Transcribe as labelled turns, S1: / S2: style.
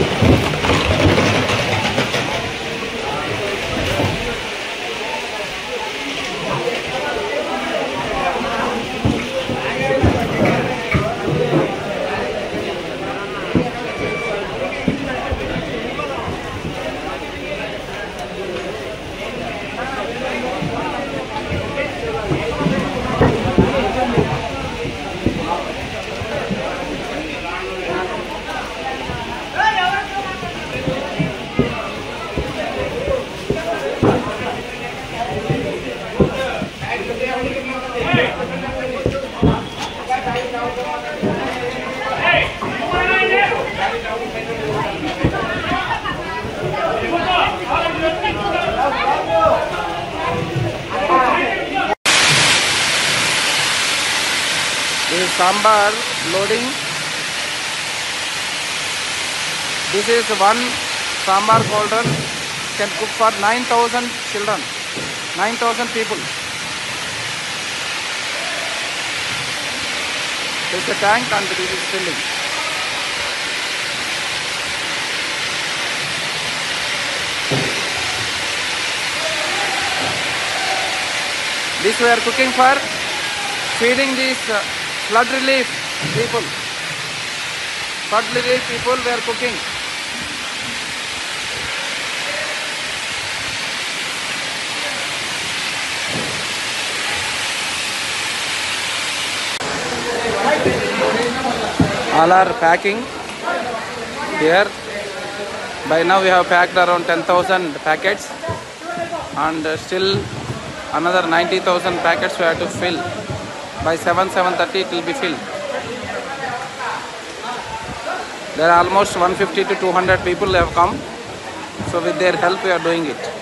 S1: This is sambar loading. This is one sambar cauldron can cook for 9,000 children, 9,000 people. This is a tank and this is filling. This we are cooking for feeding these flood relief people. Flood relief people we are cooking. All are packing here. By now we have packed around 10,000 packets and still another 90,000 packets we have to fill. By 7:30 it will be filled. There are almost 150 to 200 people have come. So with their help we are doing it.